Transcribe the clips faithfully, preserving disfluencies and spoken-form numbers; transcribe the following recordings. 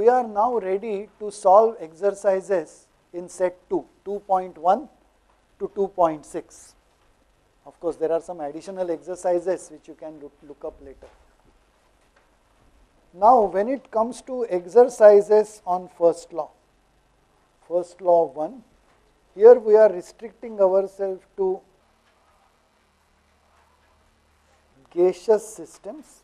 we are now ready to solve exercises in set two, two point one to two point six. Of course, there are some additional exercises which you can look, look up later. Now, when it comes to exercises on first law, first law of one, here we are restricting ourselves to gaseous systems,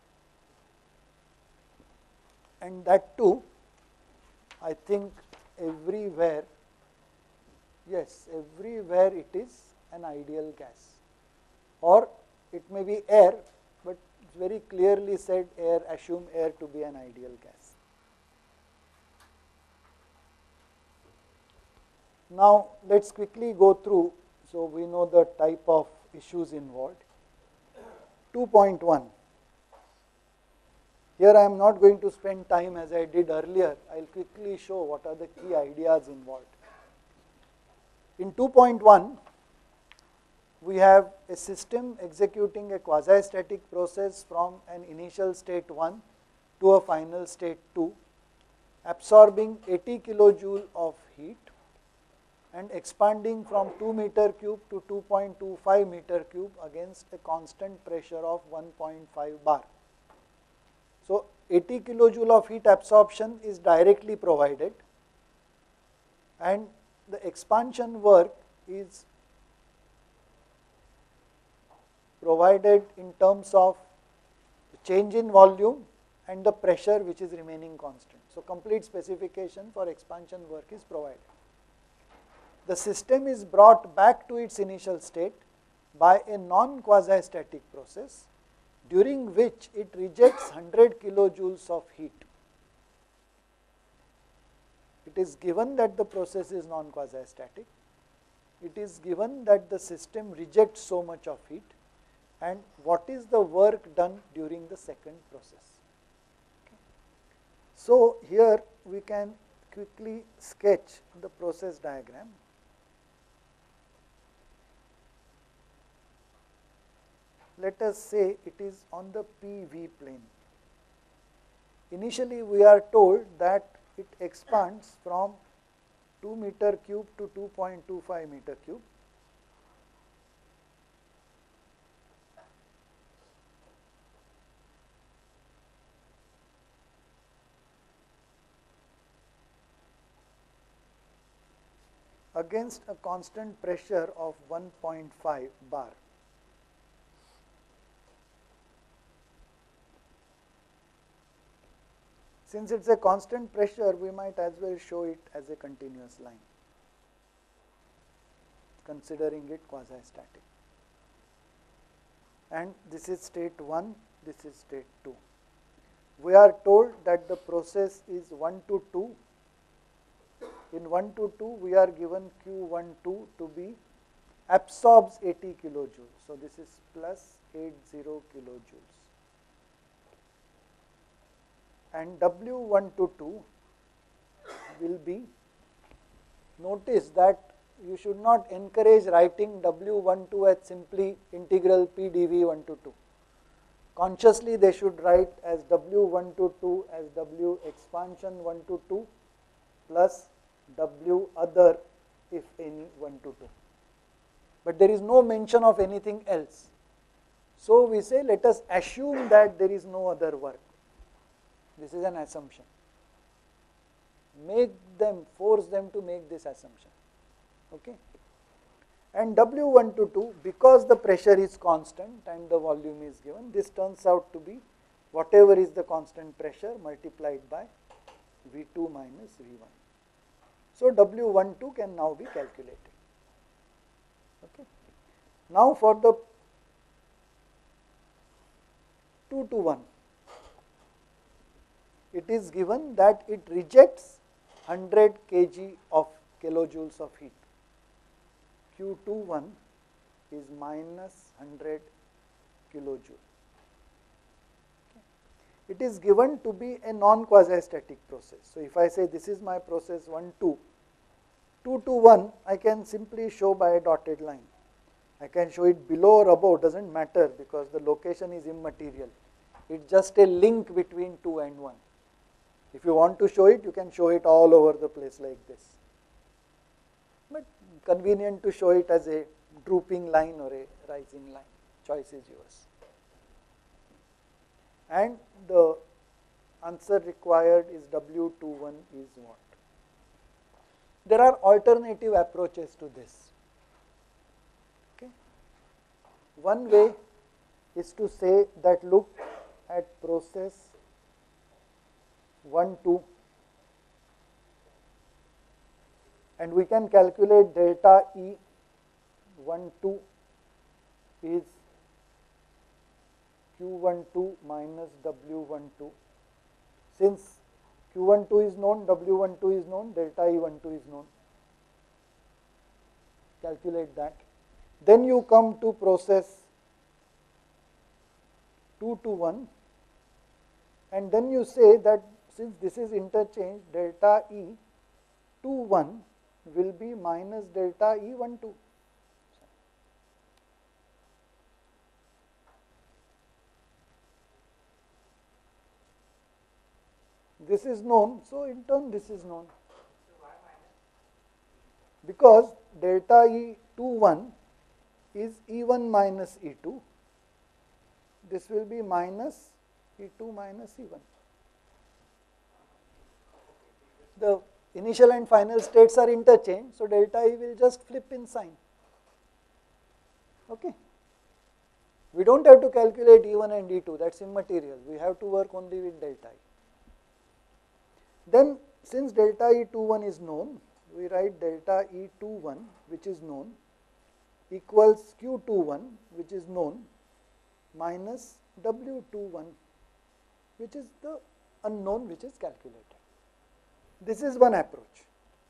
and that too, I think everywhere, yes, everywhere it is an ideal gas, or it may be air, but it's very clearly said air, assume air to be an ideal gas. Now, let's quickly go through, so we know the type of issues involved. two point one. Here I am not going to spend time as I did earlier. I will quickly show what are the key ideas involved. In two point one, we have a system executing a quasi-static process from an initial state one to a final state two, absorbing eighty kilojoule of heat and expanding from two meter cube to two point two five meter cube against a constant pressure of one point five bar. So, eighty kilojoule of heat absorption is directly provided, and the expansion work is provided in terms of the change in volume and the pressure which is remaining constant. So, complete specification for expansion work is provided. The system is brought back to its initial state by a non-quasi-static process, during which it rejects one hundred kilojoules of heat. It is given that the process is non-quasi-static. It is given that the system rejects so much of heat, and what is the work done during the second process. Okay. So, here we can quickly sketch the process diagram. Let us say it is on the P V plane. Initially, we are told that it expands from two meter cube to two point two five meter cube. Against a constant pressure of one point five bar. Since it is a constant pressure, we might as well show it as a continuous line, considering it quasi-static. And this is state one, this is state two. We are told that the process is one to two. In one to two, we are given Q one two to be absorbs eighty kilojoules. So, this is plus eighty kilojoules. And W one to two will be, notice that you should not encourage writing W one to as simply integral P dV one to two. Consciously they should write as W one to two as W expansion one to two plus W other if any one to two. But there is no mention of anything else. So we say let us assume that there is no other work. This is an assumption. Make them, force them to make this assumption. Okay. And W one to two, because the pressure is constant and the volume is given, this turns out to be whatever is the constant pressure multiplied by V two minus V one. So, W one two can now be calculated. Okay. Now, for the two to one, it is given that it rejects one hundred kilograms of kilojoules of heat. Q two one is minus one hundred kilojoule. Okay. It is given to be a non-quasi-static process. So, if I say this is my process one two, two to one I can simply show by a dotted line. I can show it below or above, does not matter because the location is immaterial. It is just a link between two and one. If you want to show it, you can show it all over the place like this. But convenient to show it as a drooping line or a rising line. Choice is yours. And the answer required is W twenty-one is what? There are alternative approaches to this. Okay. One way is to say that look at process one, two, and we can calculate delta E one, two is Q twelve minus W twelve. Since Q twelve is known, W twelve is known, delta E twelve is known. Calculate that. Then you come to process two to one, and then you say that since this is interchange, delta E twenty-one will be minus delta E twelve. This is known, so in turn this is known. Because delta E twenty-one is E one minus E two, this will be minus E two minus E one. The initial and final states are interchanged, so delta E will just flip in sign. Okay. We don't have to calculate E one and E two, that's immaterial. We have to work only with delta E. Then, since delta E twenty-one is known, we write delta E twenty-one, which is known, equals Q twenty-one, which is known, minus W twenty-one, which is the unknown which is calculated. This is one approach.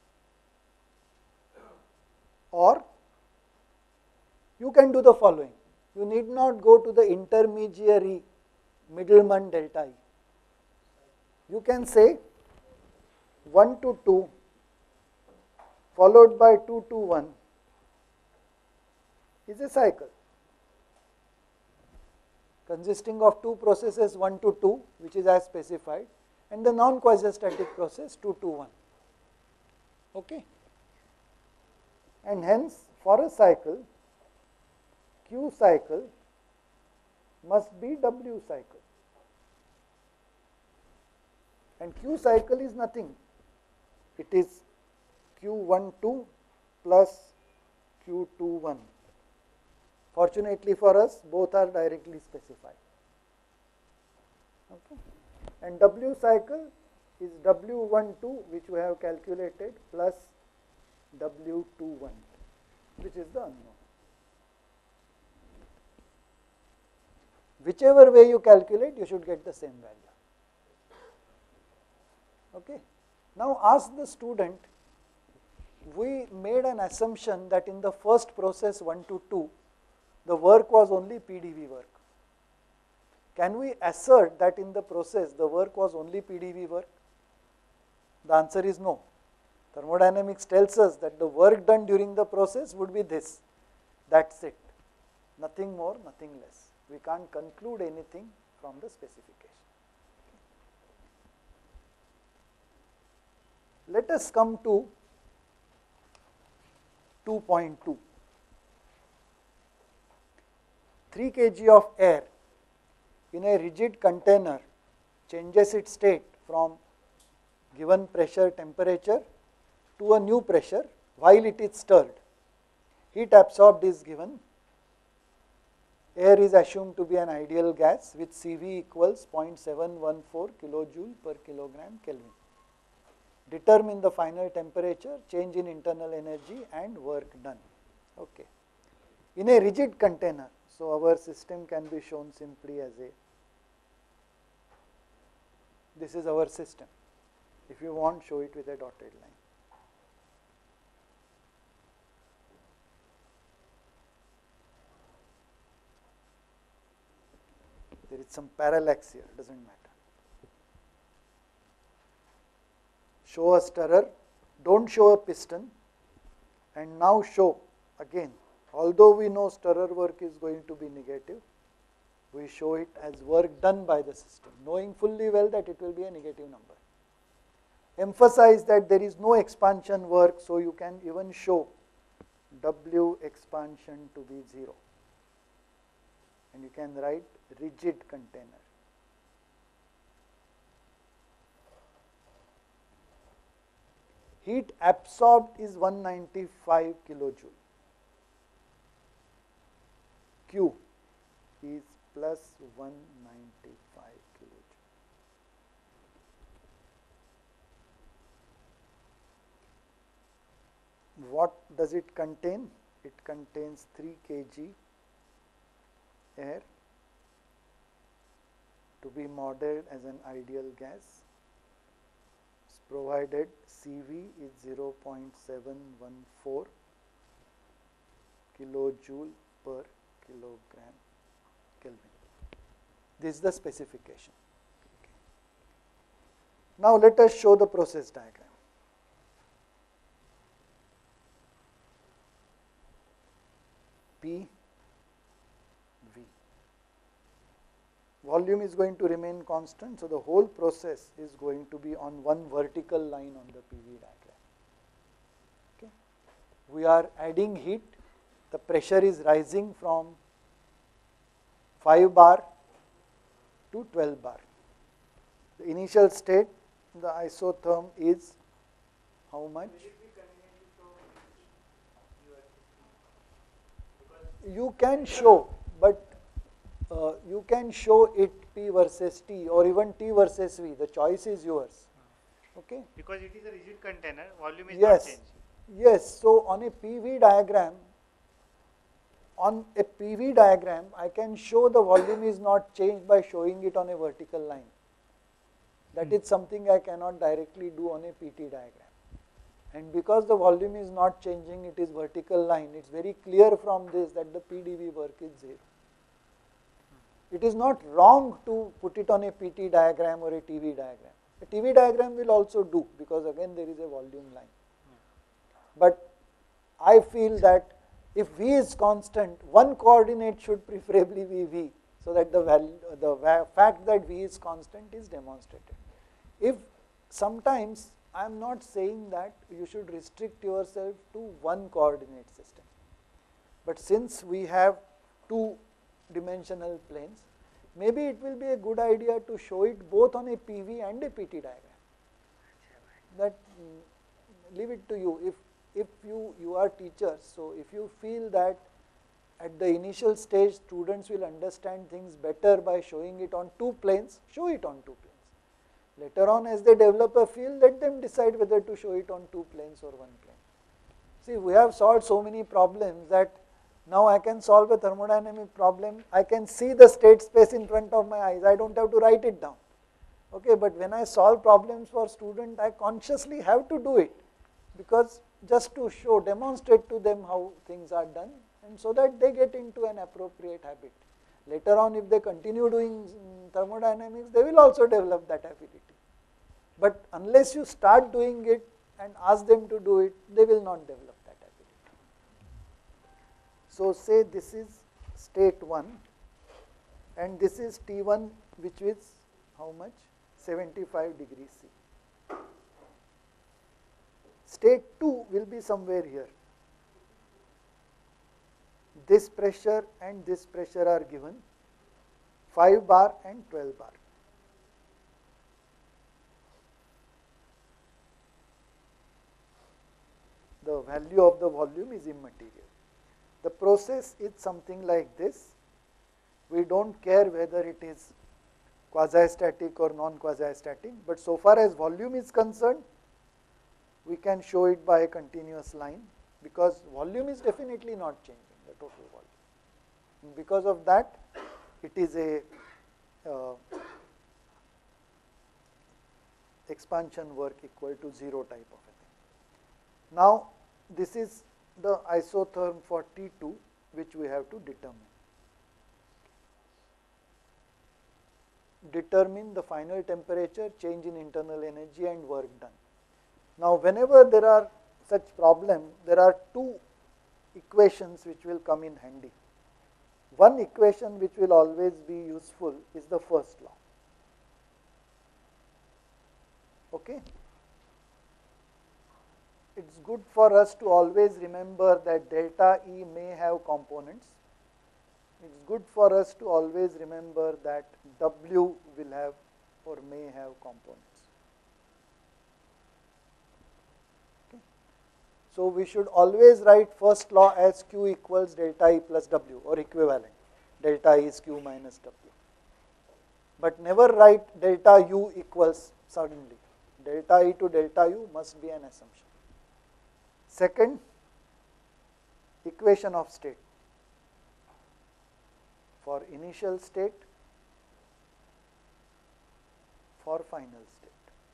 Or you can do the following. You need not go to the intermediary middleman delta E. You can say one to two followed by two to one is a cycle consisting of two processes one to two, which is as specified, and the non-quasi-static process two to one. Okay. And hence, for a cycle, Q cycle must be W cycle. And Q cycle is nothing. It is Q twelve plus Q twenty-one. Fortunately for us, both are directly specified. Okay. And W cycle is W twelve, which we have calculated, plus W twenty-one, which is the unknown. Whichever way you calculate, you should get the same value. Okay. Now ask the student, we made an assumption that in the first process one to two, the work was only P D V work. Can we assert that in the process the work was only P D V work? The answer is no. Thermodynamics tells us that the work done during the process would be this. That's it. Nothing more, nothing less. We can't conclude anything from the specification. Let us come to two point two. three kilograms of air in a rigid container changes its state from given pressure temperature to a new pressure while it is stirred. Heat absorbed is given. Air is assumed to be an ideal gas with C V equals zero point seven one four kilojoule per kilogram Kelvin. Determine the final temperature, change in internal energy and work done. Okay. In a rigid container, so our system can be shown simply as a, this is our system. If you want, show it with a dotted line. There is some parallax here, doesn't matter. Show a stirrer, don't show a piston, and now show again, although we know stirrer work is going to be negative, we show it as work done by the system, knowing fully well that it will be a negative number. emphasize that there is no expansion work, so you can even show W expansion to be zero. And you can write rigid container. Heat absorbed is one hundred ninety-five kilojoule. Q is plus one hundred ninety-five kilojoule. What does it contain? It contains three kilograms air to be modeled as an ideal gas, provided C V is zero point seven one four kilojoule per kilogram Kelvin. This is the specification. Okay. Now let us show the process diagram. P V. Volume is going to remain constant, so the whole process is going to be on one vertical line on the P V diagram. Okay. We are adding heat, the pressure is rising from five bar to twelve bar. The initial state, the isotherm is how much? You can show, but uh, you can show it P versus T or even T versus V. The choice is yours. Okay. Because it is a rigid container, volume is yes. not changed. Yes. So on a P V diagram, on a P V diagram, I can show the volume is not changed by showing it on a vertical line. That hmm. is something I cannot directly do on a P T diagram. And because the volume is not changing, it is vertical line, it is very clear from this that the P D V work is zero. It is not wrong to put it on a P T diagram or a T V diagram. A T V diagram will also do, because again there is a volume line. But I feel that if V is constant, one coordinate should preferably be V, so that the value, the fact that V is constant is demonstrated. If sometimes I am not saying that you should restrict yourself to one coordinate system, but since we have two dimensional planes, maybe it will be a good idea to show it both on a P V and a P T diagram. That mm, leave it to you. If if you you are teachers, so if you feel that at the initial stage students will understand things better by showing it on two planes, show it on two planes. Later on, as they develop a field, let them decide whether to show it on two planes or one plane. See, we have solved so many problems that now I can solve a thermodynamic problem. I can see the state space in front of my eyes. I don't have to write it down. Okay, but when I solve problems for students, I consciously have to do it, because just to show, demonstrate to them how things are done, and so that they get into an appropriate habit. Later on, if they continue doing thermodynamics, they will also develop that ability. But unless you start doing it and ask them to do it, they will not develop that ability. So say this is state one, and this is T one, which is how much? seventy-five degrees C. State two will be somewhere here. This pressure and this pressure are given, five bar and twelve bar. The value of the volume is immaterial. The process is something like this. We don't care whether it is quasi-static or non-quasi-static, but so far as volume is concerned, we can show it by a continuous line, because volume is definitely not changing, the total volume. And because of that, it is a uh, expansion work equal to zero type of a thing. Now, this is the isotherm for T two, which we have to determine. Determine the final temperature, change in internal energy, and work done. Now, whenever there are such problems, there are two equations which will come in handy. One equation which will always be useful is the first law. Okay? it's good for us to always remember that delta E may have components. It's good for us to always remember that W will have or may have components. Okay. So we should always write first law as Q equals delta E plus W or equivalent. Delta E is Q minus W. But never write delta U equals suddenly. Delta E to delta U must be an assumption. Second, equation of state. For initial state, for final state.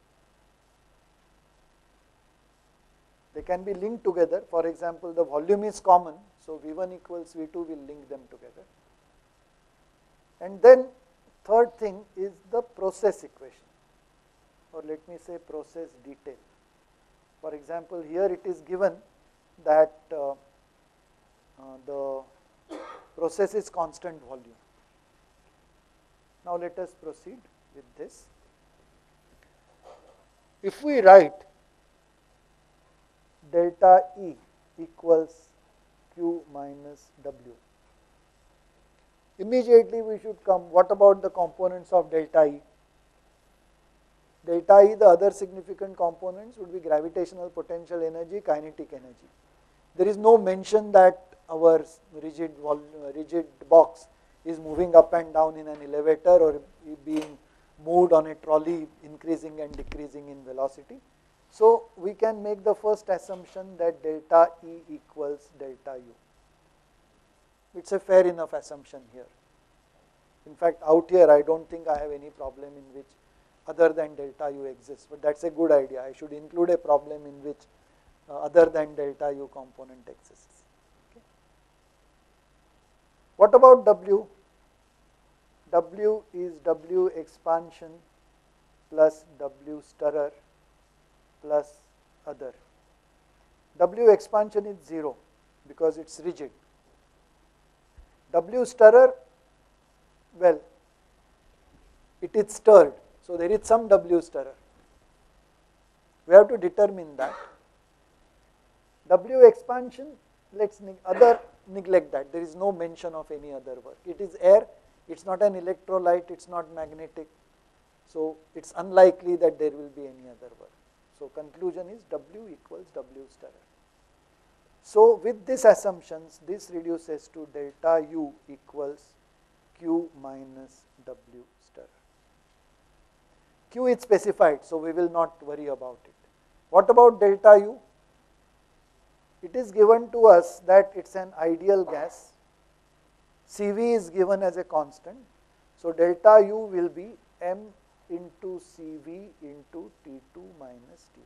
They can be linked together. For example, the volume is common, so V one equals V two will link them together. And then third thing is the process equation, or let me say process detail. For example, here it is given that uh, uh, the process is constant volume. Now let us proceed with this. If we write delta E equals Q minus W, immediately we should come, what about the components of delta E? Delta E, the other significant components would be gravitational potential energy, kinetic energy. There is no mention that our rigid, rigid box is moving up and down in an elevator or being moved on a trolley, increasing and decreasing in velocity. So we can make the first assumption that delta E equals delta U. It's a fair enough assumption here. In fact, out here I don't think I have any problem in which other than delta U exists, but that's a good idea. I should include a problem in which uh, other than delta U component exists. Okay. What about W? W is W expansion plus W stirrer plus other. W expansion is zero because it's rigid. W stirrer, well, it is stirred, so there is some W stirrer. We have to determine that. W expansion, let's other neglect that. There is no mention of any other work. It is air. It's not an electrolyte. It's not magnetic. So it's unlikely that there will be any other work. So conclusion is W equals W stirrer. So with these assumptions, this reduces to delta U equals Q minus W stirrer. Q is specified, so we will not worry about it. What about delta U? It is given to us that it's an ideal gas. C V is given as a constant. So delta U will be M into C V into T two minus T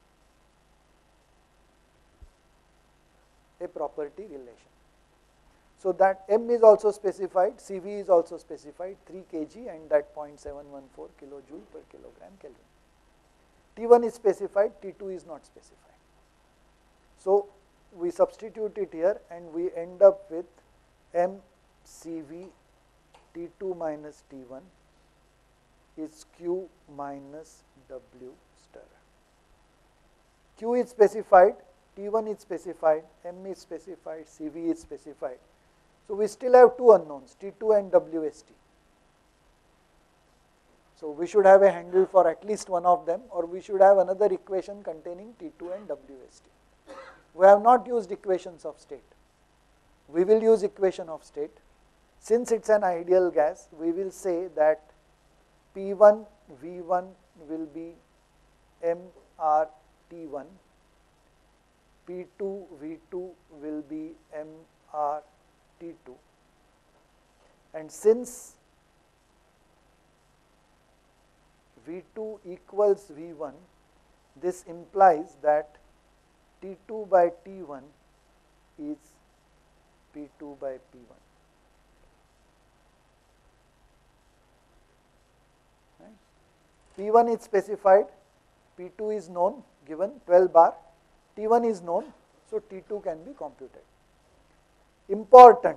one. A property relation. So that M is also specified, C V is also specified, three kilograms and that zero point seven one four kilojoule per kilogram Kelvin. T one is specified, T two is not specified. So we substitute it here and we end up with M C V T two minus T one is Q minus W stirrer. Q is specified, T one is specified, M is specified, C V is specified. So we still have two unknowns, T two and W S T. So we should have a handle for at least one of them, or we should have another equation containing T two and W S T. We have not used equations of state. We will use equation of state. Since it's an ideal gas, we will say that P one V one will be M R T one, P two V two will be M R T two, and since V two equals V one, this implies that T two by T one is P two by P one. Right? P one is specified, P two is known, given twelve bar, T one is known, so T two can be computed. Important,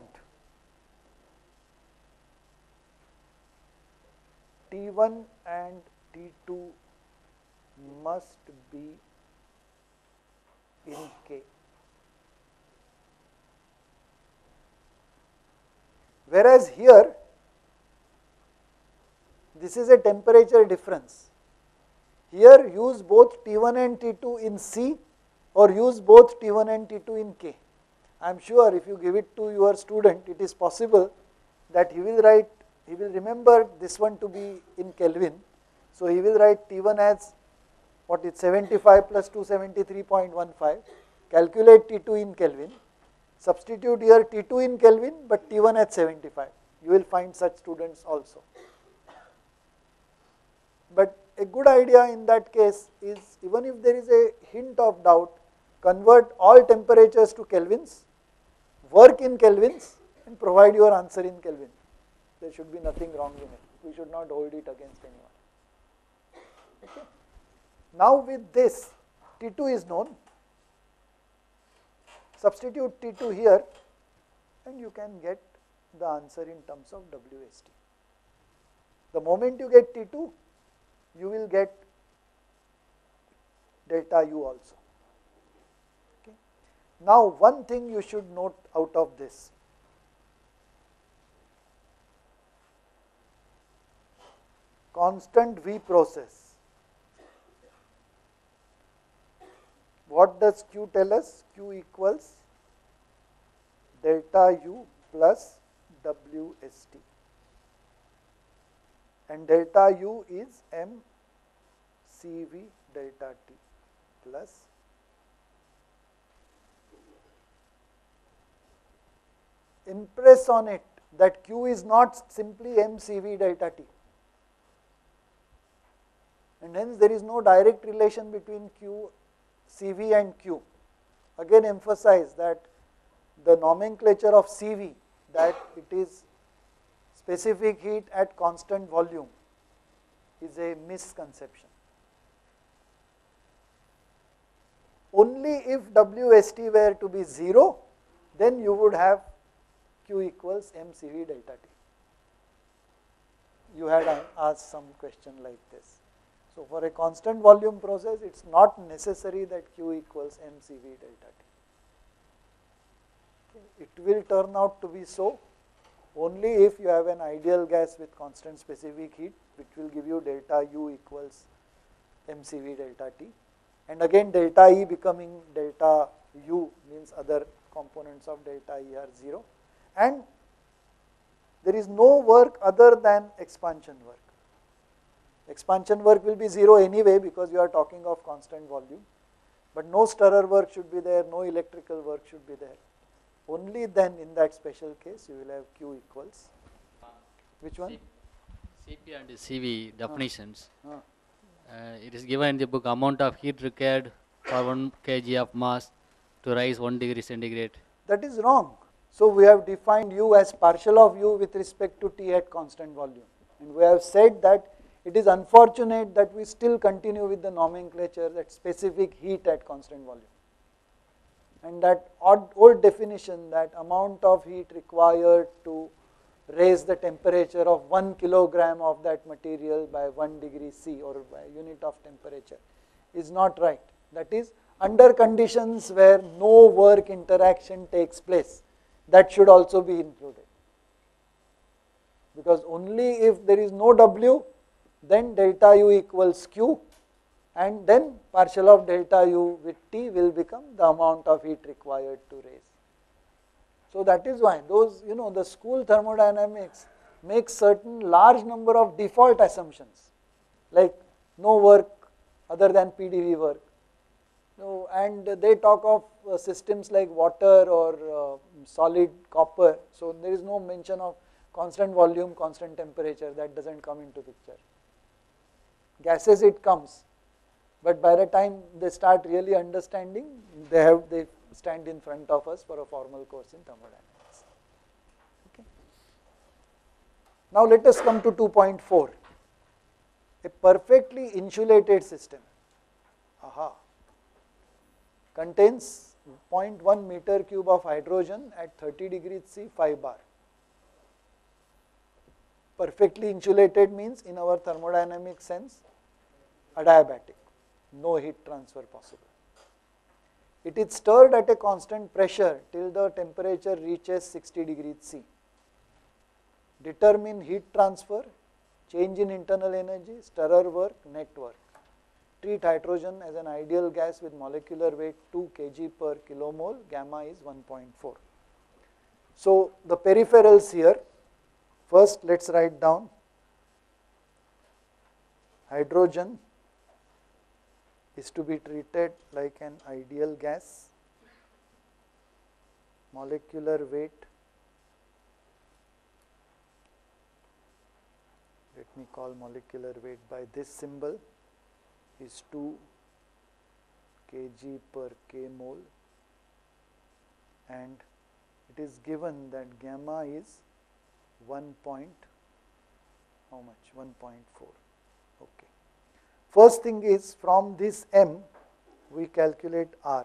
T one and T two must be in K. Whereas here, this is a temperature difference. Here use both T one and T two in C or use both T one and T two in K. I am sure if you give it to your student, it is possible that he will write, he will remember this one to be in Kelvin. So he will write T one as what is seventy-five plus two hundred seventy-three point one five, calculate T two in Kelvin, substitute here T two in Kelvin but T one at seventy-five. You will find such students also. But a good idea in that case is, even if there is a hint of doubt, convert all temperatures to Kelvins, work in Kelvins and provide your answer in Kelvin. There should be nothing wrong in it. We should not hold it against anyone. Okay. Now with this, T two is known. Substitute T two here and you can get the answer in terms of W S T. The moment you get T two, you will get delta U also. Okay. Now one thing you should note out of this. Constant V process. What does Q tell us? Q equals delta U plus W S T. And delta U is M C V delta T plus impress on it that Q is not simply M C V delta T. And hence there is no direct relation between Q, C V and Q. Again emphasize that the nomenclature of C V, that it is specific heat at constant volume, is a misconception. Only if W S T were to be zero, then you would have Q equals M C V delta T. You had asked some question like this. So for a constant volume process, it is not necessary that Q equals M C V delta T. Okay. It will turn out to be so only if you have an ideal gas with constant specific heat, which will give you delta U equals M C V delta T. And again delta E becoming delta U means other components of delta E are zero. And there is no work other than expansion work. Expansion work will be zero anyway because you are talking of constant volume. But no stirrer work should be there, no electrical work should be there. Only then in that special case you will have Q equals. Which one? C P and C V definitions. Uh, uh. Uh, it is given in the book amount of heat required for one kilogram of mass to rise one degree centigrade. That is wrong. So we have defined U as partial of U with respect to T at constant volume. And we have said that it is unfortunate that we still continue with the nomenclature that specific heat at constant volume. And that odd, old definition, that amount of heat required to raise the temperature of one kilogram of that material by one degree C or by unit of temperature, is not right. That is under conditions where no work interaction takes place. That should also be included. Because only if there is no W, then delta U equals Q, and then partial of delta U with T will become the amount of heat required to raise. So that is why those, you know, the school thermodynamics makes certain large number of default assumptions, like no work other than P D V work. So, and they talk of uh, systems like water or uh, solid copper. So there is no mention of constant volume, constant temperature. That doesn't come into picture. Gases it comes. But by the time they start really understanding, they have they stand in front of us for a formal course in thermodynamics. Okay. Now let us come to two point four. A perfectly insulated system, aha, contains zero point one meter cube of hydrogen at thirty degrees C, five bar. Perfectly insulated means, in our thermodynamic sense, adiabatic. No heat transfer possible. It is stirred at a constant pressure till the temperature reaches sixty degrees C. Determine heat transfer, change in internal energy, stirrer work, net work. Treat hydrogen as an ideal gas with molecular weight two kilograms per kilomole, gamma is one point four. So the peripherals here, first let us write down hydrogen is to be treated like an ideal gas, molecular weight, let me call molecular weight by this symbol, is two kilograms per k mole, and it is given that gamma is one point, how much, one point four. Okay. First thing is, from this M we calculate R,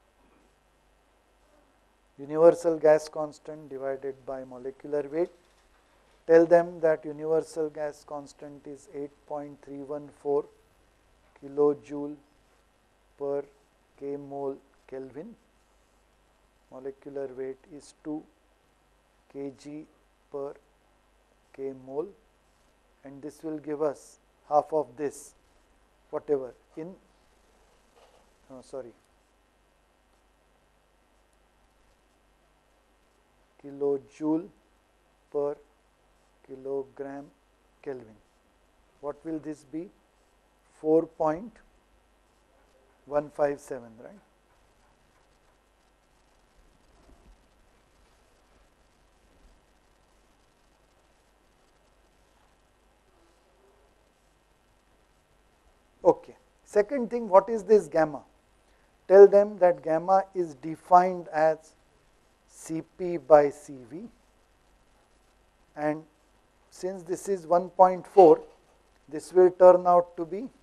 universal gas constant divided by molecular weight. Tell them that universal gas constant is eight point three one four kilojoule per k mole Kelvin, molecular weight is two kilograms per k mole, and this will give us half of this, whatever in, oh sorry, kilojoule per kilogram Kelvin. What will this be? four point one five seven, right? Okay. Second thing, what is this gamma? Tell them that gamma is defined as C P by C V, and since this is one point four, this will turn out to be,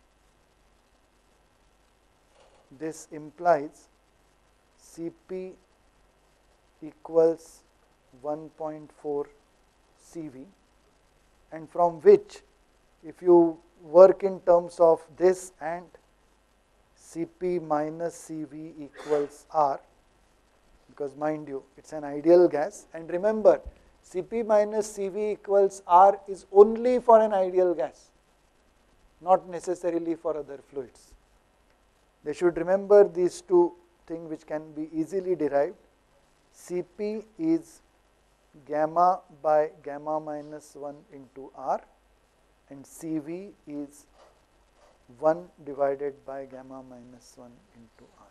this implies C P equals one point four C V, and from which, if you work in terms of this and C P minus C V equals R, because mind you it is an ideal gas, and remember C P minus C V equals R is only for an ideal gas, not necessarily for other fluids. They should remember these two things which can be easily derived. C P is gamma by gamma minus one into R, and C V is one divided by gamma minus one into R.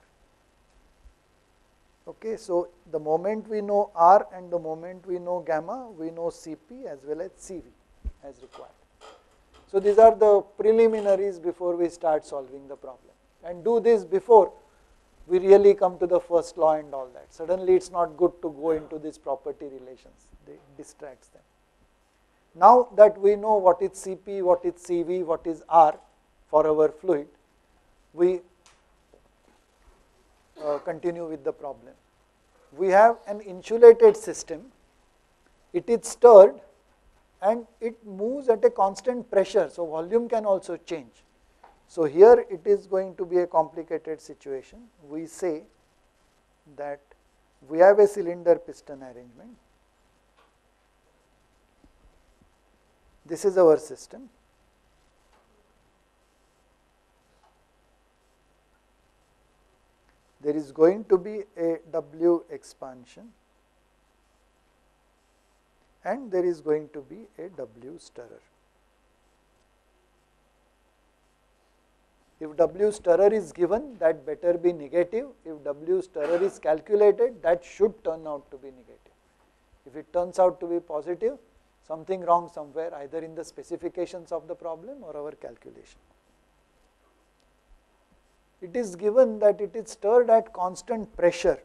Okay, so the moment we know R and the moment we know gamma, we know C P as well as C V as required. So these are the preliminaries before we start solving the problem, and do this before we really come to the first law and all that. Suddenly it is not good to go into these property relations, they distracts them. Now that we know what is C P, what is C V, what is R for our fluid, we uh, continue with the problem. We have an insulated system, it is stirred and it moves at a constant pressure, so volume can also change. So here it is going to be a complicated situation. We say that we have a cylinder piston arrangement. This is our system. There is going to be a W expansion and there is going to be a W stirrer. If W stirrer is given, that better be negative. If W stirrer is calculated, that should turn out to be negative. If it turns out to be positive, something wrong somewhere, either in the specifications of the problem or our calculation. It is given that it is stirred at constant pressure,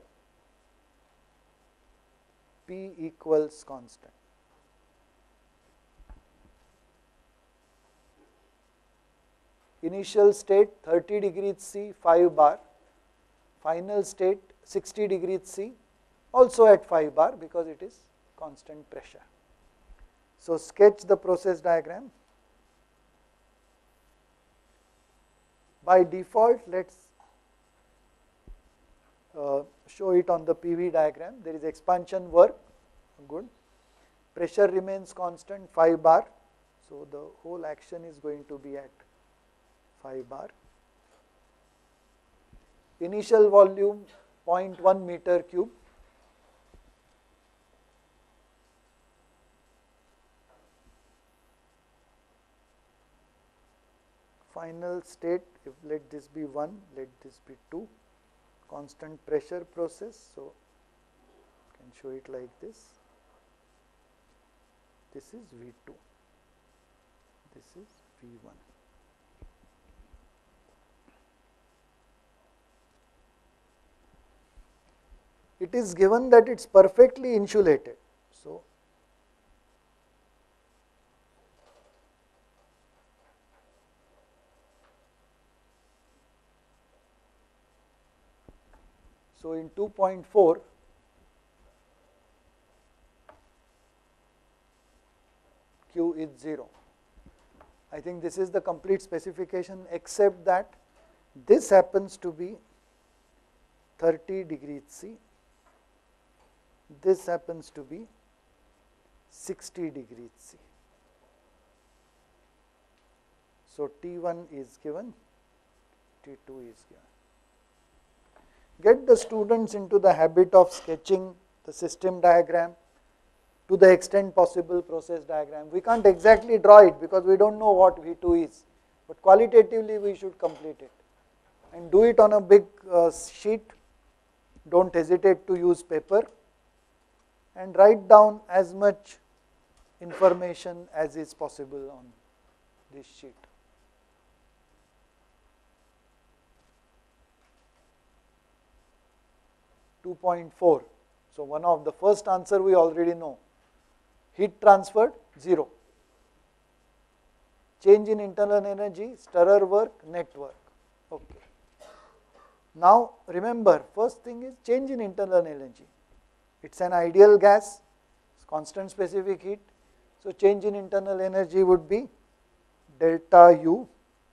P equals constant. Initial state thirty degrees C, five bar, final state sixty degrees C, also at five bar because it is constant pressure. So sketch the process diagram. By default, let us uh, show it on the P V diagram. There is expansion work, good. Pressure remains constant, five bar. So the whole action is going to be at five bar. Initial volume zero point one meter cube. Final state, if let this be one, let this be two. Constant pressure process, so you can show it like this. This is V two, this is V one. It is given that it is perfectly insulated. So, so in two point four, Q is zero. I think this is the complete specification, except that this happens to be thirty degrees C. This happens to be sixty degrees C. So T one is given, T two is given. Get the students into the habit of sketching the system diagram to the extent possible, process diagram. We can't exactly draw it because we don't know what V two is, but qualitatively we should complete it and do it on a big uh, sheet. Don't hesitate to use paper and write down as much information as is possible on this sheet. two point four. So one of the first answer we already know. Heat transferred, zero. Change in internal energy, stirrer work, net work. Okay. Now remember, first thing is change in internal energy. It's an ideal gas, constant specific heat. So change in internal energy would be delta U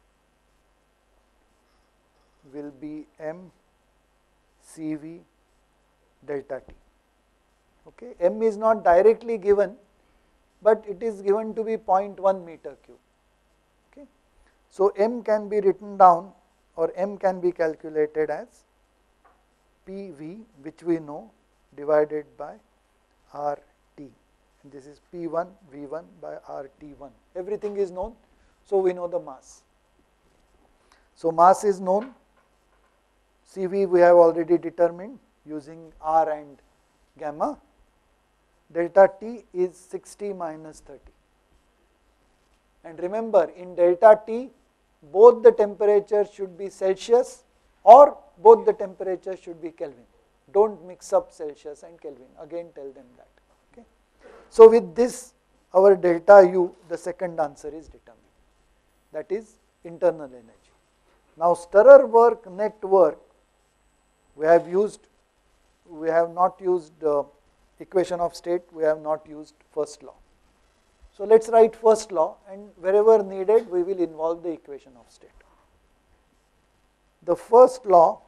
will be M C V delta T. Okay. M is not directly given, but it is given to be zero point one meter cube. Okay. So M can be written down, or M can be calculated as P V, which we know, divided by R T. And this is P one V one by R T one. Everything is known, so we know the mass. So mass is known, C V we have already determined using R and gamma. Delta T is sixty minus thirty. And remember, in delta T, both the temperatures should be Celsius or both the temperatures should be Kelvin. Don't mix up Celsius and Kelvin. Again, tell them that. Okay. So with this, our delta U, the second answer is determined. That is internal energy. Now stirrer work, net work, we have used, we have not used uh, equation of state, we have not used first law. So let us write first law, and wherever needed we will involve the equation of state. The first law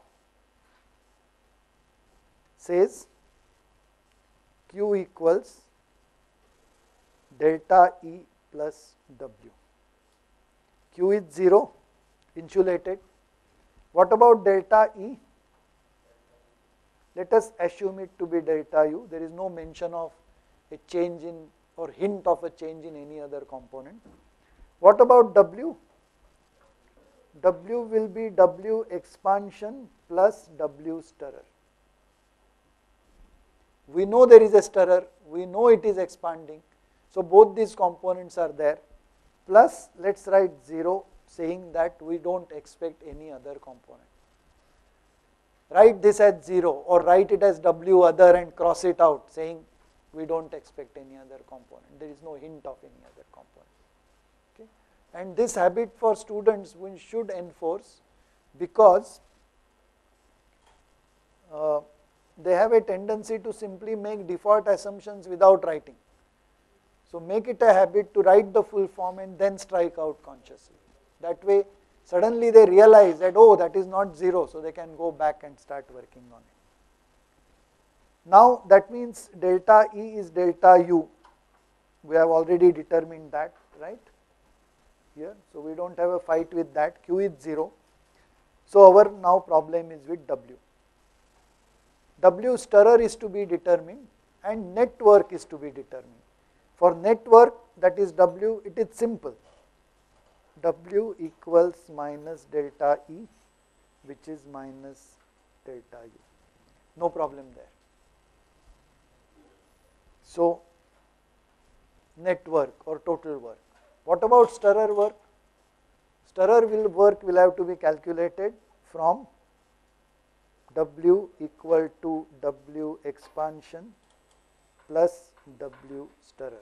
says Q equals delta E plus W. Q is zero, insulated. What about delta E? Let us assume it to be delta U. There is no mention of a change in or hint of a change in any other component. What about W? W will be W expansion plus W stirrer. We know there is a stirrer, we know it is expanding, so both these components are there, plus let us write zero, saying that we do not expect any other component. Write this as zero, or write it as W other and cross it out, saying we do not expect any other component. There is no hint of any other component. Okay. And this habit for students we should enforce, because uh, they have a tendency to simply make default assumptions without writing. So make it a habit to write the full form and then strike out consciously. That way suddenly they realize that, oh, that is not zero, so they can go back and start working on it. Now that means delta E is delta U. We have already determined that, right? Here, so we don't have a fight with that. Q is zero. So our now problem is with W. W stirrer is to be determined and net work is to be determined. For net work, that is W, it is simple. W equals minus delta E, which is minus delta U. No problem there. So net work or total work. What about stirrer work? Stirrer will work will have to be calculated from W equal to W expansion plus W stirrer.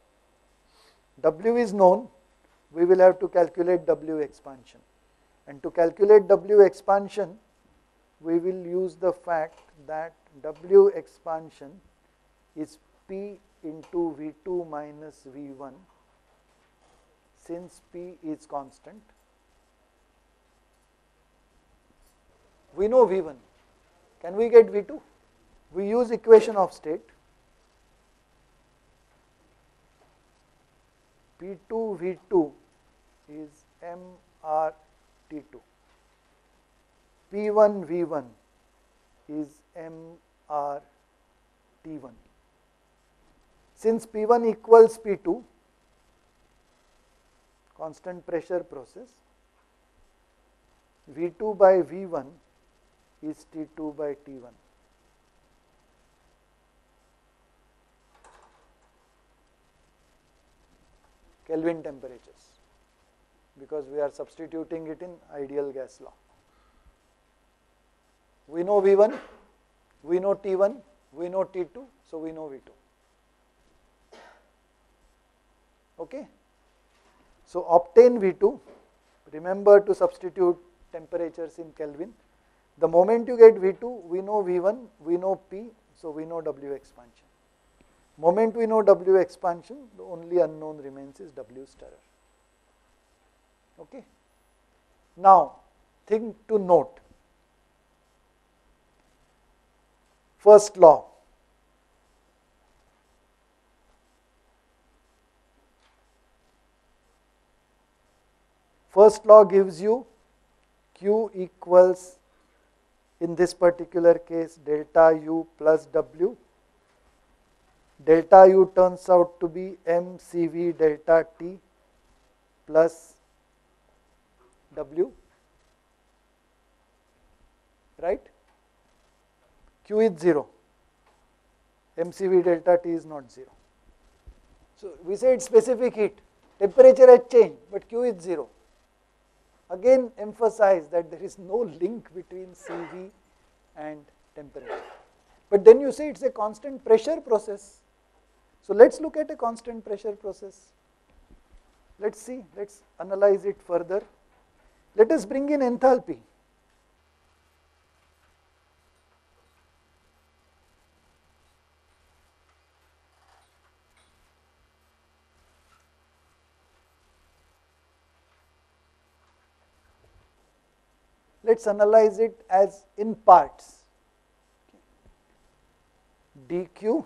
W is known, we will have to calculate W expansion. And to calculate W expansion, we will use the fact that W expansion is P into V two minus V one, since P is constant. We know V one. Can we get V two? We use equation of state. P two V two is M R T two. P one V one is M R T one. Since P one equals P two, constant pressure process, V two by V one is T two by T one. Kelvin temperatures, because we are substituting it in ideal gas law. We know V one, we know T one, we know T two, so we know V two. Okay. So obtain V two, remember to substitute temperatures in Kelvin. The moment you get V two, we know V one, we know P, so we know W expansion. Moment we know W expansion, the only unknown remains is W stirrer. Okay. Now, thing to note. First law. First law gives you Q equals, in this particular case, delta U plus W. Delta U turns out to be M C V delta T plus W, right? Q is zero. M C V delta T is not zero. So we said specific heat, temperature has changed, but Q is zero. Again emphasize that there is no link between C V and temperature. But then you say it's a constant pressure process. So let's look at a constant pressure process. Let's see, let's analyze it further. Let us bring in enthalpy. Let's analyze it as in parts. dQ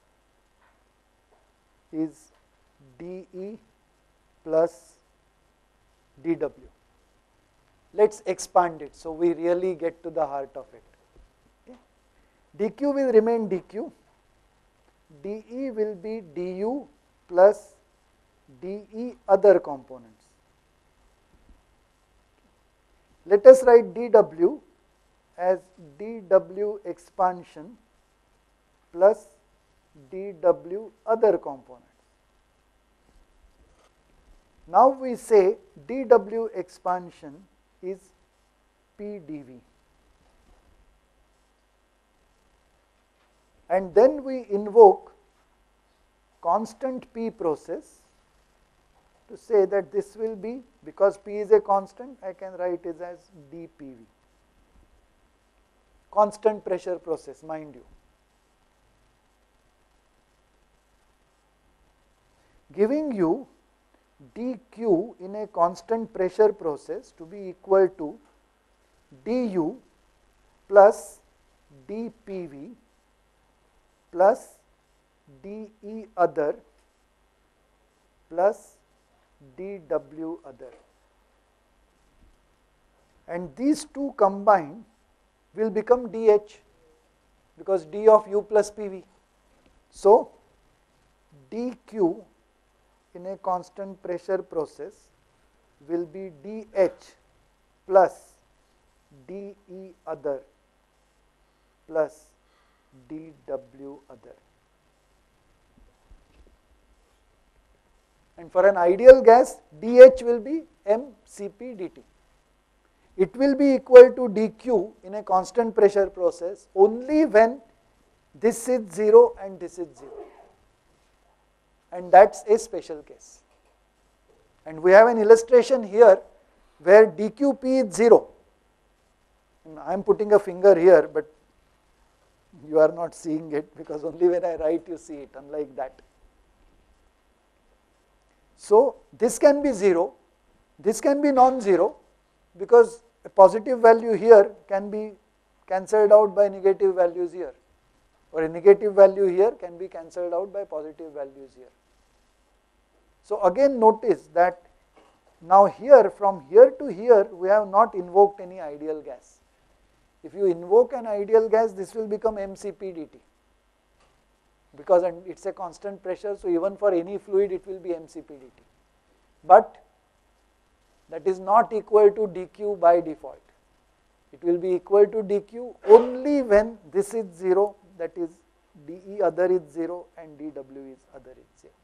is dE plus dW. Let's expand it so we really get to the heart of it. Okay. dQ will remain dQ, dE will be du plus dE other components. Let us write dW as dW expansion plus dW other components. Now we say dW expansion is P dV. And then we invoke constant P process to say that this will be, because P is a constant, I can write it as d P V. Constant pressure process, mind you. Giving you dQ in a constant pressure process to be equal to du plus d P V plus dE other plus dW other, and these two combined will become dH, because d of U plus P V. So dQ in a constant pressure process will be dH plus dE other plus dW other. And for an ideal gas, dH will be m C P dt. It will be equal to dQ in a constant pressure process only when this is zero and this is zero, and that's a special case. And we have an illustration here where dQp is zero. I am putting a finger here, but you are not seeing it because only when I write you see it, unlike that. So this can be zero, this can be non-zero, because a positive value here can be cancelled out by negative values here, or a negative value here can be cancelled out by positive values here. So again notice that now here, from here to here, we have not invoked any ideal gas. If you invoke an ideal gas, this will become m C P dt, because it's a constant pressure, so even for any fluid it will be m C P dt. But that is not equal to dQ by default. It will be equal to dQ only when this is zero, that is dE other is zero and dW is other is zero.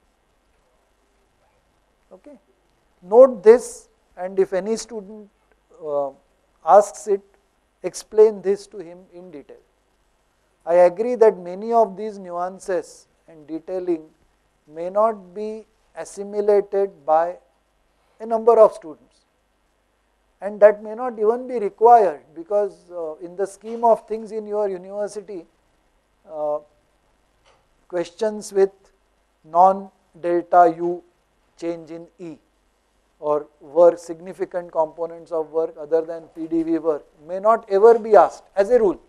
Okay. Note this, and if any student uh, asks it, explain this to him in detail. I agree that many of these nuances and detailing may not be assimilated by a number of students, and that may not even be required, because uh, in the scheme of things in your university, uh, questions with non-delta U change in E or work, significant components of work other than P D V work may not ever be asked as a rule,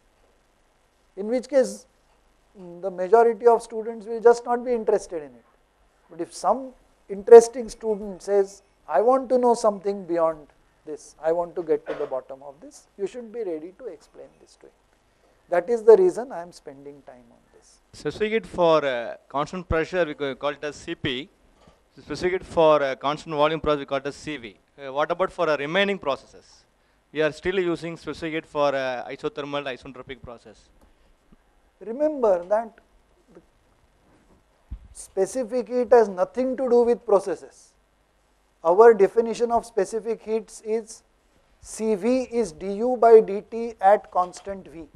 in which case the majority of students will just not be interested in it. But if some interesting student says, I want to know something beyond this, I want to get to the bottom of this, you should be ready to explain this to him. That is the reason I am spending time on this. Specifically for uh, constant pressure, we call it as C P. Specifically for uh, constant volume process, we call it as C V. Uh, what about for uh, remaining processes? We are still using specificate for uh, isothermal, isentropic process. Remember that the specific heat has nothing to do with processes. Our definition of specific heats is C V is du by dt at constant V,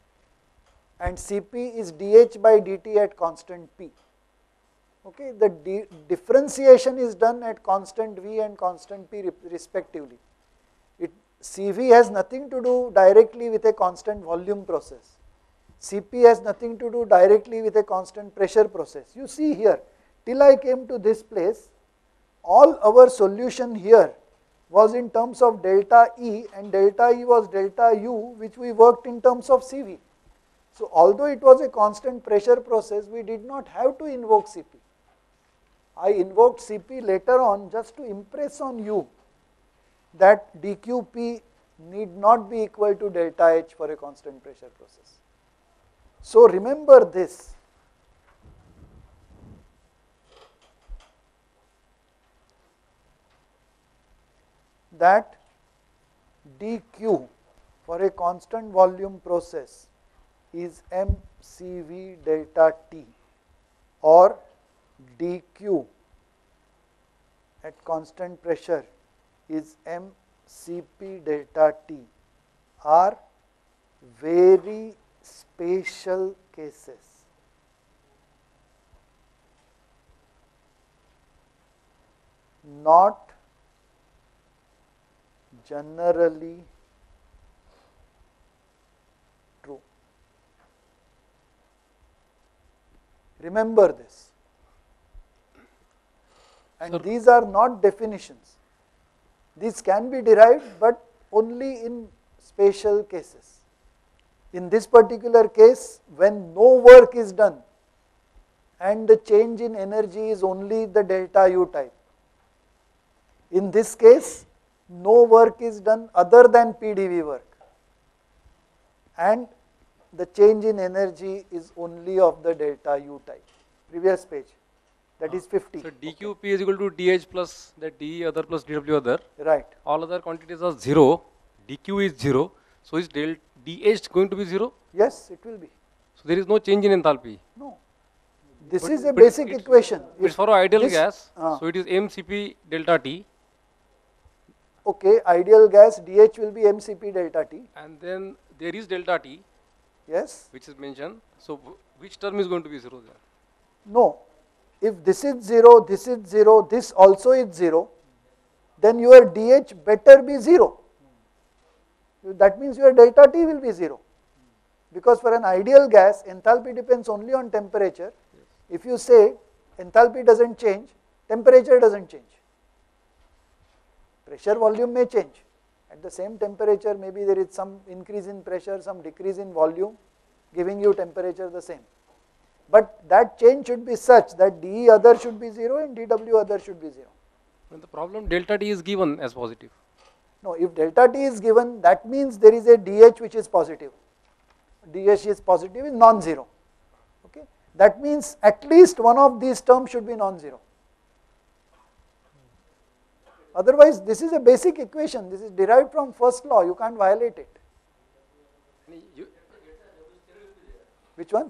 and C P is dH by dt at constant P. Okay, the di differentiation is done at constant V and constant P respectively. It, C V has nothing to do directly with a constant volume process. C P has nothing to do directly with a constant pressure process. You see here, till I came to this place, all our solution here was in terms of delta E, and delta E was delta U, which we worked in terms of C V. So although it was a constant pressure process, we did not have to invoke C P. I invoked C P later on just to impress on you that dQp need not be equal to delta H for a constant pressure process. So remember this, that dQ for a constant volume process is m C V delta T, or dQ at constant pressure is m C P delta T, are very special cases. Not generally true. Remember this. And Sir, these are not definitions. These can be derived, but only in special cases. In this particular case, when no work is done and the change in energy is only the delta U type. In this case, no work is done other than P d V work, and the change in energy is only of the delta U type. Previous page, that is fifty. So D Q P is equal to D H plus that D E other plus D W other. Right. All other quantities are zero. D Q is zero. So is del D H going to be zero? Yes, it will be. So there is no change in enthalpy. No. This But- is a but basic it's- equation. It's If for ideal this- gas. uh, So it is M C P delta T. Okay, ideal gas D H will be M C P delta T. And then there is delta T, Yes. which is mentioned. So w- which term is going to be zero then? No. If this is zero, this is zero, this also is zero, then your D H better be zero. That means your delta T will be zero. Because for an ideal gas, enthalpy depends only on temperature. If you say enthalpy doesn't change, temperature doesn't change. Pressure volume may change. At the same temperature, maybe there is some increase in pressure, some decrease in volume, giving you temperature the same. But that change should be such that D E other should be zero and D W other should be zero. And the problem delta T is given as positive. No, if delta T is given, that means there is a D H which is positive. D H is positive is non-zero. Okay, that means at least one of these terms should be non-zero. Otherwise, this is a basic equation. This is derived from first law. You can't violate it. You- Which one?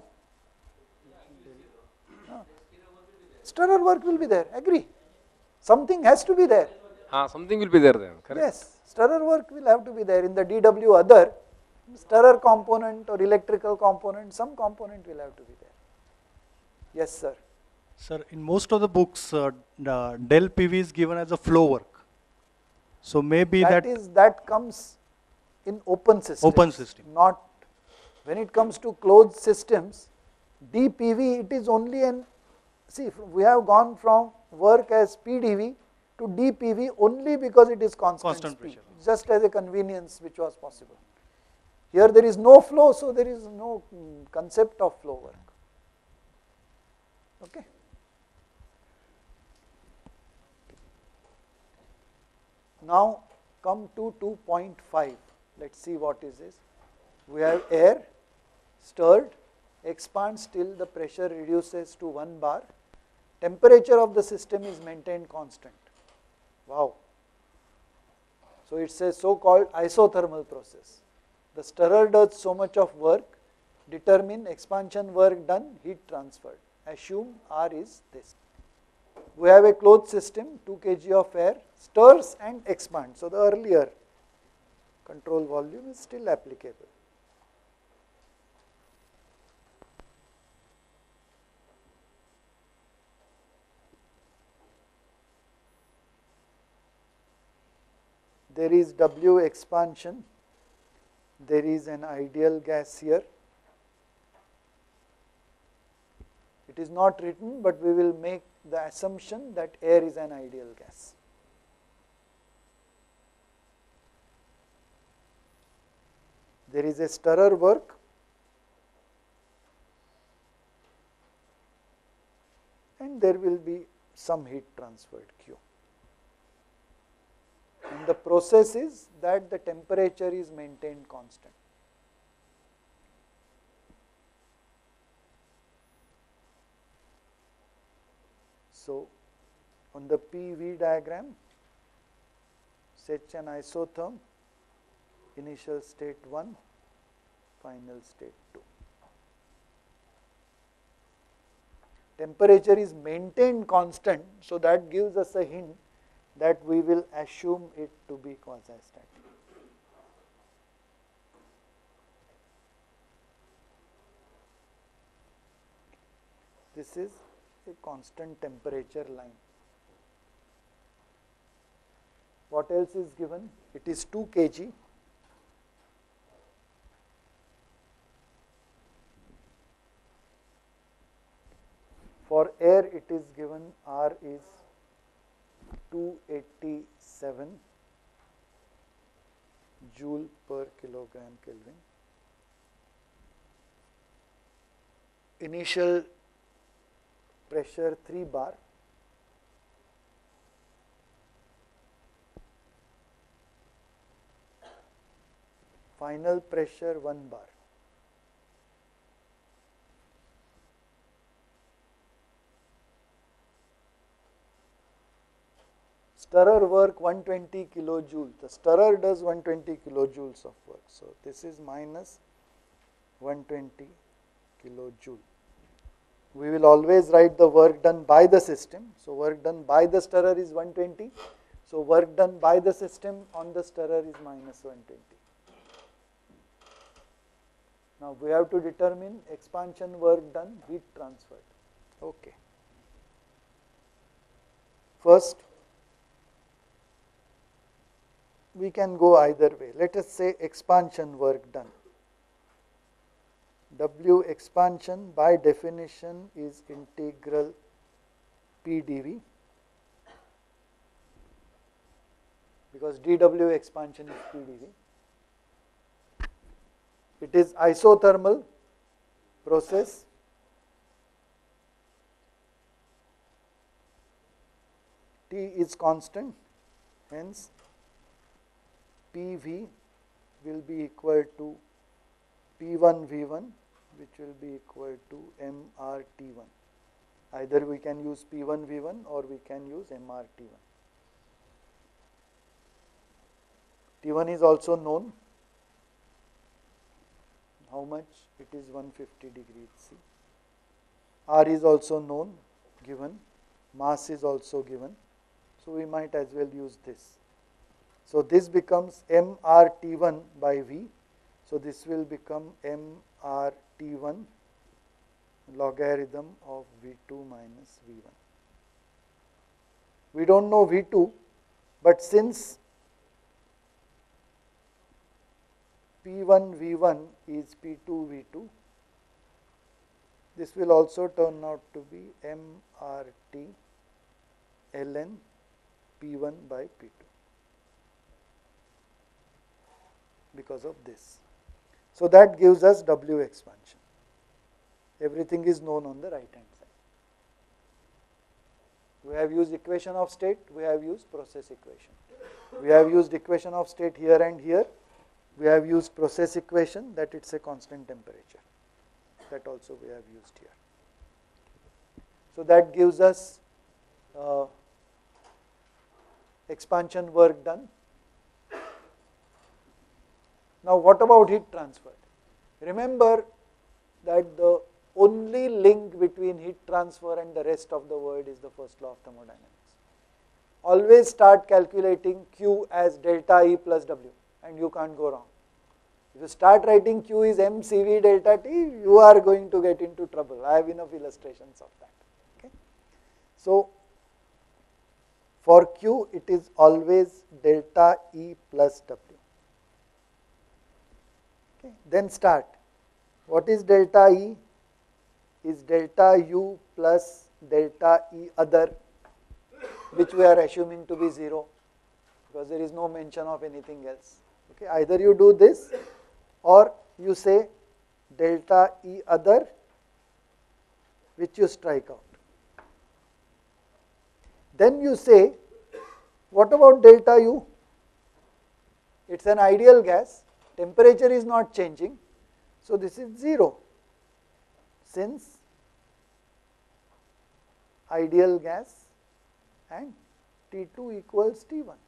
Ah. Stirrer work will be there. Agree. Something has to be there. Ah, something will be there then, correct? Yes, stirrer work will have to be there in the D W other. Stirrer component or electrical component, some component will have to be there. Yes, sir. Sir, in most of the books, uh, the del P V is given as a flow work. So maybe that, that, is that comes in open systems. Open system. Not when it comes to closed systems. D P V it is only an see we have gone from work as P D V to D P V only because it is constant, Constant speed, pressure. just as a convenience which was possible. Here there is no flow, so there is no mm, concept of flow work. Okay. Now come to two point five. Let's see what is this. We have air stirred, expands till the pressure reduces to one bar. Temperature of the system is maintained constant. Wow. So it's a so-called isothermal process. The stirrer does so much of work, determine expansion work done, heat transferred. Assume R is this. We have a closed system, two kilograms of air, stirs and expands. So the earlier control volume is still applicable. There is W expansion, there is an ideal gas here. It is not written, but we will make the assumption that air is an ideal gas. There is a stirrer work. And there will be some heat transferred Q. And the process is that the temperature is maintained constant. So, on the P V diagram, such an isotherm, initial state one, final state two. Temperature is maintained constant, so that gives us a hint that we will assume it to be quasi-static. This is a constant temperature line. What else is given? It is two kilograms. For air it is given R is two hundred eighty-seven joule per kilogram Kelvin. initial pressure three bar, final pressure one bar. Stirrer work one hundred twenty kilojoules. The stirrer does one hundred twenty kilojoules of work. So this is minus one hundred twenty kilojoule. We will always write the work done by the system. So work done by the stirrer is one hundred twenty. So work done by the system on the stirrer is minus one hundred twenty. Now we have to determine expansion work done, heat transferred. Okay. First, we can go either way. Let us say expansion work done. W expansion by definition is integral P dV, because dW expansion is P dV. It is isothermal process. T is constant, hence P V will be equal to P one V one, which will be equal to M R T one. Either we can use P one V one or we can use M R T one. T one is also known. How much? It is one hundred fifty degrees C. R is also known, given. Mass is also given. So we might as well use this. So this becomes M R T one by V. So this will become M R T one logarithm of V two minus V one. We don't know V two, but since P one V one is P two V two, this will also turn out to be M R T ln P one by P two because of this. So that gives us W expansion. Everything is known on the right hand side. We have used equation of state, we have used process equation. We have used equation of state here and here. We have used process equation that it's a constant temperature. That also we have used here. So that gives us uh, expansion work done. Now what about heat transferred? Remember that the only link between heat transfer and the rest of the world is the first law of thermodynamics. Always start calculating Q as delta E plus W and you can't go wrong. If you start writing Q is M C V delta T, you are going to get into trouble. I have enough illustrations of that. Okay. So for Q it is always delta E plus W. Okay. Then start. What is delta E? Is delta U plus delta E other, which we are assuming to be zero because there is no mention of anything else. Okay. Either you do this or you say delta E other, which you strike out. Then you say, what about delta U? It's an ideal gas, temperature is not changing, so this is zero, since ideal gas and T two equals T one.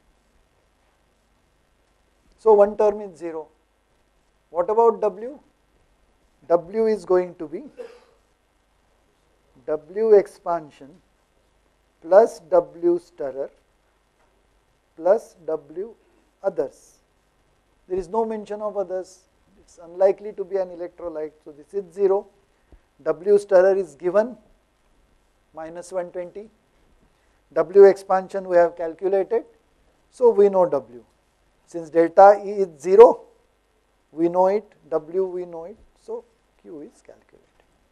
So one term is zero. What about W? W is going to be W expansion plus W stirrer plus W others. There is no mention of others. It's unlikely to be an electrolyte. So this is zero. W stirrer is given, minus one hundred twenty. W expansion we have calculated. So we know W. Since delta E is zero, we know it, W we know it, so Q is calculated.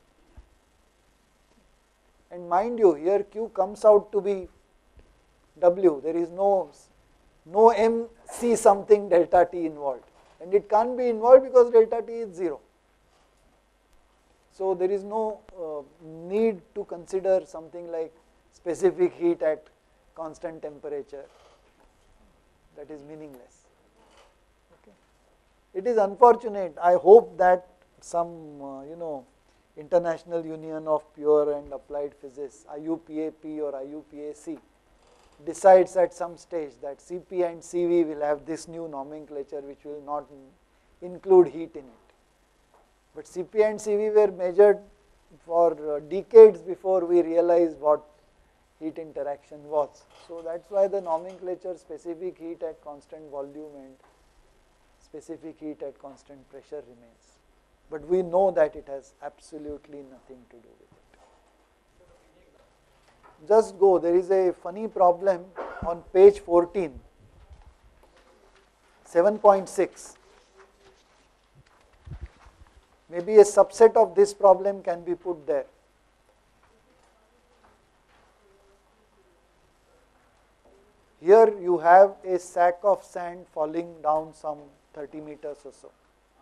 And mind you, here Q comes out to be W, there is no, no M C something delta T involved, and it can't be involved because delta T is zero. So there is no uh, need to consider something like specific heat at constant temperature. That is meaningless. Okay. It is unfortunate. I hope that some uh, you know International Union of Pure and Applied Physics, I U P A P or I U P A C, decides at some stage that C P and C V will have this new nomenclature which will not include heat in it. But C P and C V were measured for uh, decades before we realized what heat interaction was. So that's why the nomenclature specific heat at constant volume and specific heat at constant pressure remains. But we know that it has absolutely nothing to do with it. Just go, there is a funny problem on page fourteen, seven point six. Maybe a subset of this problem can be put there. Here you have a sack of sand falling down some thirty meters or so.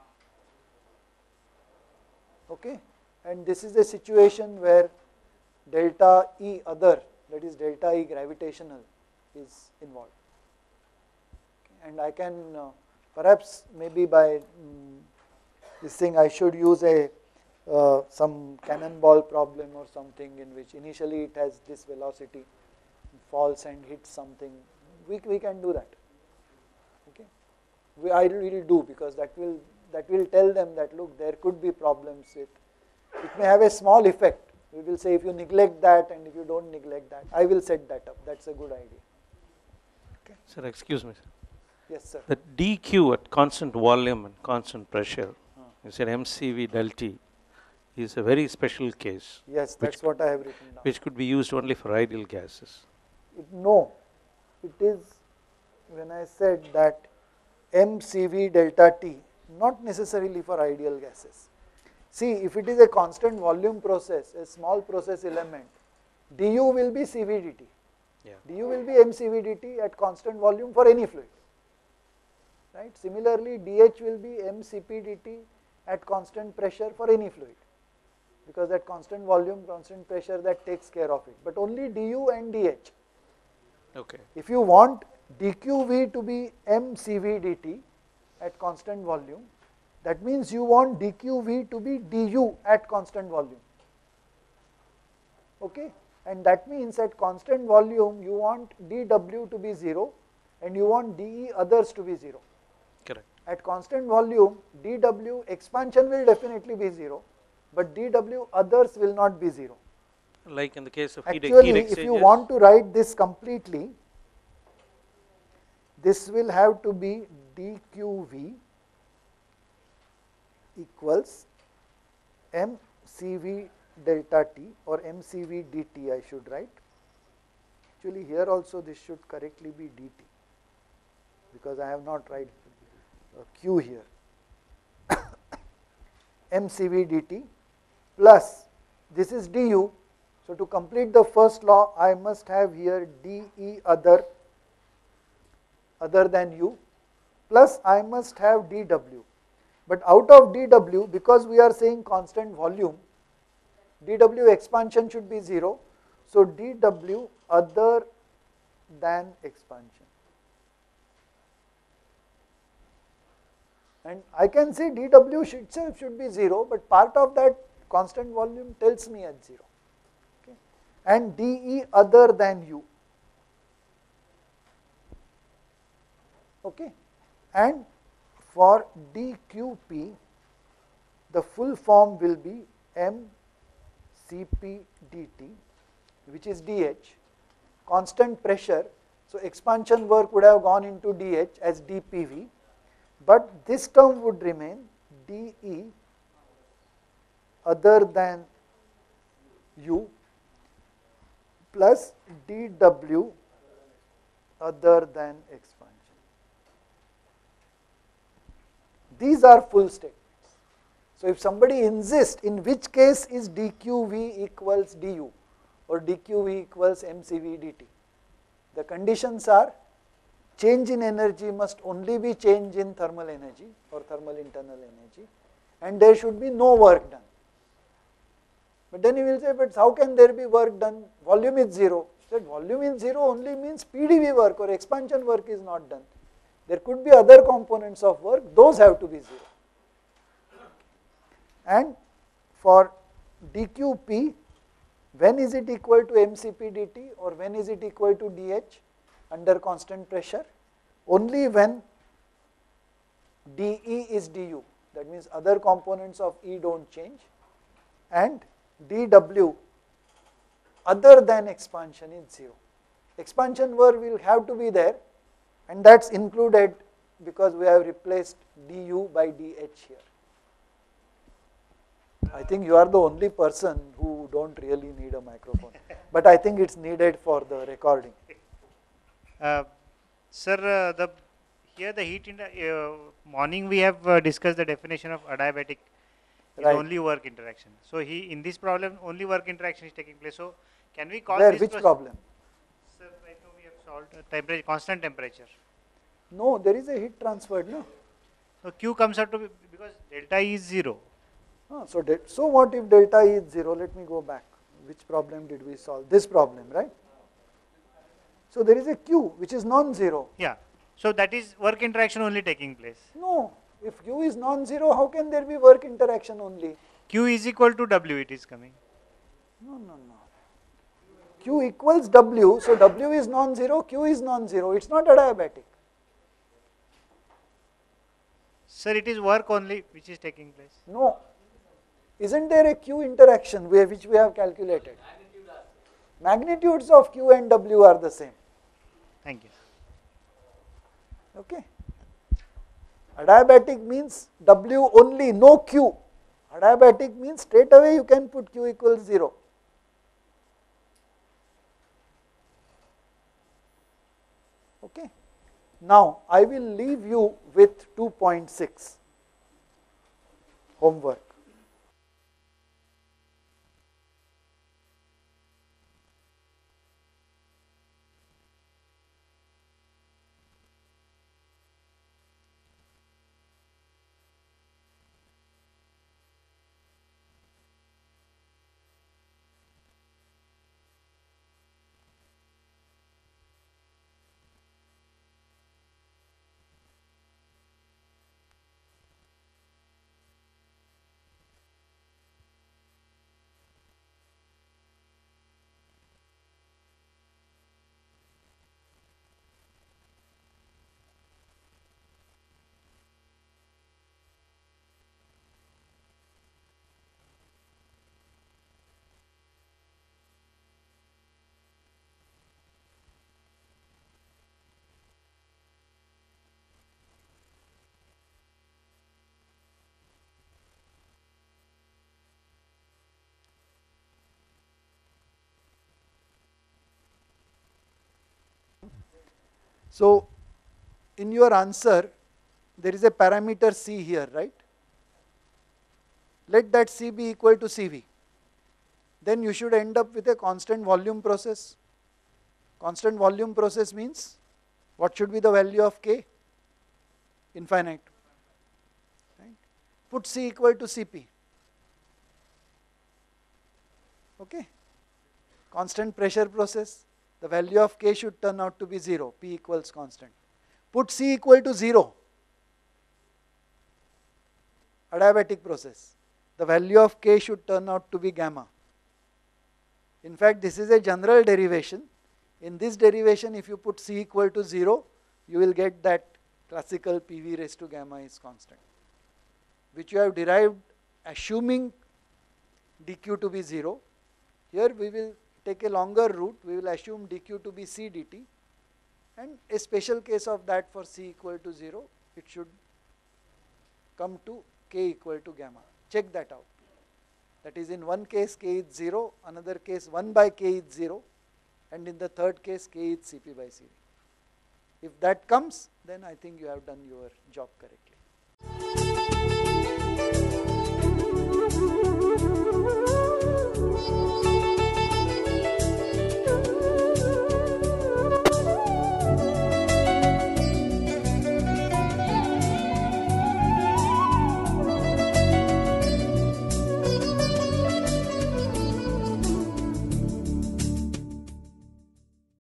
Okay, and this is a situation where delta E other, that is delta E gravitational, is involved. Okay. And I can uh, perhaps maybe by um, this thing I should use a uh, some cannonball problem or something in which initially it has this velocity, falls and hits something. We we can do that. Okay, we I will do, because that will that will tell them that look, there could be problems with it. May have a small effect. We will say if you neglect that and if you don't neglect that, I will set that up. That's a good idea. Okay. Sir, excuse me, sir. Yes, sir. The D Q at constant volume and constant pressure, Huh. you said M C V del T, is a very special case. Yes, that's what I have written down. Which could be used only for ideal gases. It, no, it is when I said that M C V delta T, not necessarily for ideal gases. See, if it is a constant volume process, a small process element, du will be C V dt. Yeah. Du will be M C V dt at constant volume for any fluid. Right? Similarly, dH will be M C P dt at constant pressure for any fluid, because at constant volume, constant pressure, that takes care of it. But only du and dH. Okay. If you want dqv to be M C V dt at constant volume, that means you want dqv to be du at constant volume. Okay? And that means at constant volume you want dw to be zero and you want de others to be zero. Correct. At constant volume, dw expansion will definitely be zero, but dw others will not be zero. Like in the case of heat, Actually, heat if you exchangers. want to write this completely, this will have to be dqv equals mcv delta t, or mcv dt I should write. Actually here also this should correctly be dt, because I have not write a q here. mcv dt plus this is du. So to complete the first law, I must have here de other other than u, plus I must have dw. But out of dw, because we are saying constant volume, dw expansion should be zero. So dw other than expansion. And I can say dw itself should be zero, but part of that constant volume tells me at zero. Okay. And de other than u. Okay. And for dqp, the full form will be mcp dt, which is dh, constant pressure. So expansion work would have gone into dh as dpv, but this term would remain de other than u plus dw other than expansion. These are full statements. So if somebody insists in which case is dqv equals du or dqv equals mcv dt, the conditions are change in energy must only be change in thermal energy or thermal internal energy, and there should be no work done. But then you will say, but how can there be work done? Volume is zero. That volume is zero only means P D V work or expansion work is not done. There could be other components of work, those have to be zero. And for d Q P, when is it equal to M C P dt or when is it equal to dH under constant pressure? Only when dE is du, that means other components of E don't change, and dW other than expansion is zero. Expansion work will have to be there, and that's included because we have replaced du by dH here. I think you are the only person who don't really need a microphone, but I think it's needed for the recording. Uh, sir, uh, the here the heat in the uh, morning we have uh, discussed the definition of adiabatic is Right. only work interaction. So he in this problem only work interaction is taking place. So can we call Where, this which process- problem? Sir, right now we have solved uh, temperature, constant temperature. No, there is a heat transferred, no? So Q comes out to be because delta E is zero. Ah, so, de so what if delta E is zero? Let me go back. Which problem did we solve? This problem, right? So there is a Q which is non-zero. Yeah. So that is work interaction only taking place. No, if Q is non-zero, how can there be work interaction only? Q is equal to W, it is coming. No, no, no. Q equals W, so W is non-zero, Q is non-zero. It's not adiabatic. Sir, it is work only which is taking place. No. Isn't there a Q interaction where, which we have calculated? Magnitudes of Q and W are the same. Thank you. Okay. Adiabatic means W only, no Q. Adiabatic means straight away you can put Q equals zero. Okay. Now I will leave you with two point six homework. So in your answer, there is a parameter C here, right? Let that C be equal to C V. Then you should end up with a constant volume process. Constant volume process means what should be the value of K? Infinite. Right? Put C equal to C P. Okay? Constant pressure process. The value of K should turn out to be zero, P equals constant. Put C equal to zero, adiabatic process. The value of K should turn out to be gamma. In fact, this is a general derivation. In this derivation, if you put C equal to zero, you will get that classical P V raised to gamma is constant, which you have derived assuming dq to be zero. Here we will take a longer route, we will assume dq to be C dt, and a special case of that for C equal to zero, it should come to K equal to gamma. Check that out. That is, in one case K is zero, another case one by K is zero, and in the third case K is C P by C D. If that comes, then I think you have done your job correctly.